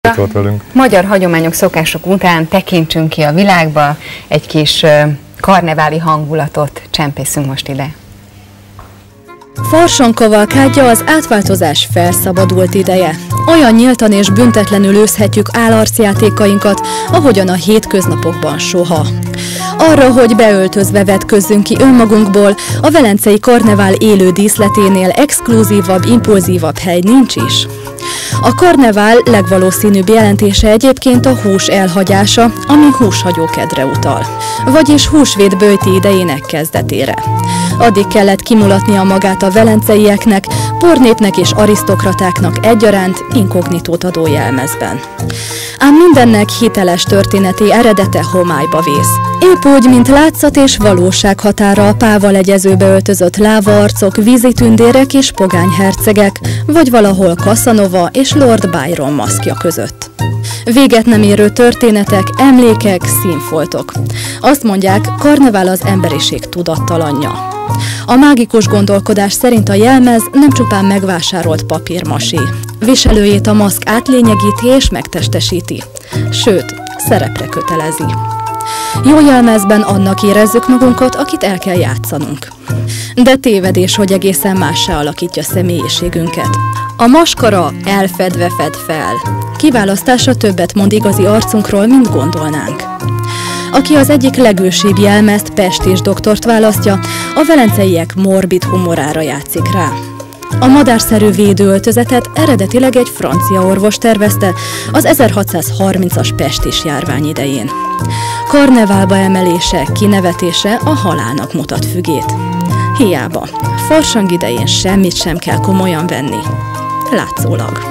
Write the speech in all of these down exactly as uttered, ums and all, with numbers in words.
Volt velünk. Magyar hagyományok, szokások után tekintsünk ki a világba, egy kis karneváli hangulatot csempészünk most ide. Farsan kavalkádja az átváltozás felszabadult ideje. Olyan nyíltan és büntetlenül űzhetjük állarcjátékainkat, ahogyan a hétköznapokban soha. Arra, hogy beöltözve vetközzünk ki önmagunkból, a velencei karnevál élő díszleténél exkluzívabb, impulzívabb hely nincs is. A karnevál legvalószínűbb jelentése egyébként a hús elhagyása, ami húshagyókedre utal, vagyis húsvét böjti idejének kezdetére. Addig kellett kimulatnia magát a velenceieknek, pornépnek és arisztokratáknak egyaránt inkognitót adó jelmezben. Ám mindennek hiteles történeti eredete homályba vész. Épp úgy, mint látszat és valóság határa a pával egyezőbe öltözött lávaarcok, vízitündérek és pogányhercegek, vagy valahol Casanova és Lord Byron maszkja között. Véget nem érő történetek, emlékek, színfoltok. Azt mondják, karnevál az emberiség tudattalanja. A mágikus gondolkodás szerint a jelmez nem csupán megvásárolt papírmasé. Viselőjét a maszk átlényegíti és megtestesíti. Sőt, szerepre kötelezi. Jó jelmezben annak érezzük magunkat, akit el kell játszanunk. De tévedés, hogy egészen mássá alakítja személyiségünket. A maskara elfedve fed fel. Kiválasztása többet mond igazi arcunkról, mint gondolnánk. Aki az egyik legősibb jelmezt, Pestés doktort választja, a velenceiek morbid humorára játszik rá. A madárszerű védőöltözetet eredetileg egy francia orvos tervezte az ezerhatszázharmincas pestis járvány idején. Karneválba emelése, kinevetése a halálnak mutat fügét. Hiába, farsang idején semmit sem kell komolyan venni. Látszólag.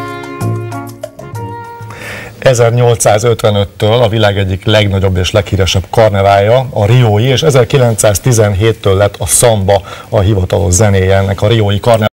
ezernyolcszázötvenöttől a világ egyik legnagyobb és leghíresebb karneválja a riói, és ezerkilencszáztizenhéttől lett a szamba a hivatalos zenéje ennek a riói karnevál.